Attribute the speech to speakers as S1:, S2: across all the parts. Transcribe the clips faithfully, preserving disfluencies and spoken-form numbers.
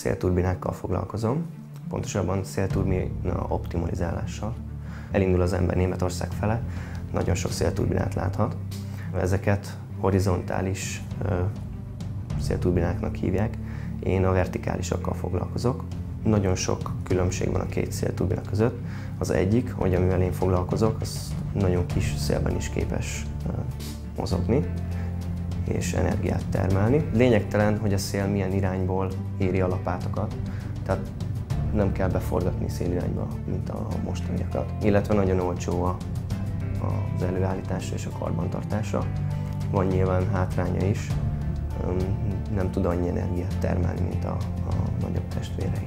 S1: Szélturbinákkal foglalkozom, pontosabban szélturbina optimalizálással. Elindul az ember Németország fele, nagyon sok szélturbinát láthat. Ezeket horizontális szélturbináknak hívják, én a vertikálisakkal foglalkozok. Nagyon sok különbség van a két szélturbina között. Az egyik, hogy amivel én foglalkozok, az nagyon kis szélben is képes mozogni és energiát termelni. Lényegtelen, hogy a szél milyen irányból éri a lapátokat, tehát nem kell beforgatni szélirányba, mint a mostaniakat. Illetve nagyon olcsó az előállítása és a karbantartása. Van nyilván hátránya is, nem tud annyi energiát termelni, mint a, a nagyobb testvérei.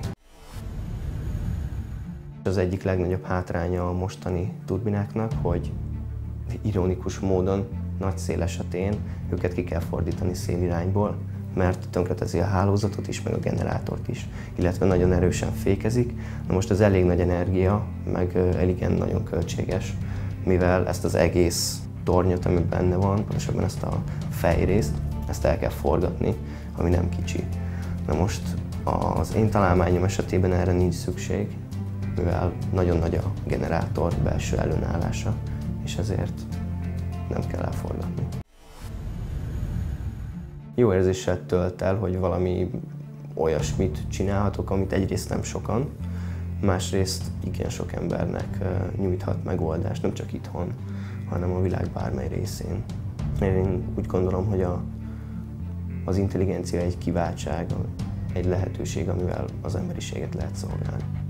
S1: Az egyik legnagyobb hátránya a mostani turbináknak, hogy ironikus módon nagy szél esetén őket ki kell fordítani szélirányból, mert tönkretezi a hálózatot is, meg a generátort is, illetve nagyon erősen fékezik. Na most ez elég nagy energia, meg igen nagyon költséges, mivel ezt az egész tornyot, ami benne van, pontosabban ezt a fejrészt, ezt el kell forgatni, ami nem kicsi. Na most az én találmányom esetében erre nincs szükség, mivel nagyon nagy a generátor belső ellenállása, és ezért nem kell elforgatni. Jó érzéssel tölt el, hogy valami olyasmit csinálhatok, amit egyrészt nem sokan, másrészt igen sok embernek nyújthat megoldást, nem csak itthon, hanem a világ bármely részén. Én úgy gondolom, hogy a, az intelligencia egy kiváltság, egy lehetőség, amivel az emberiséget lehet szolgálni.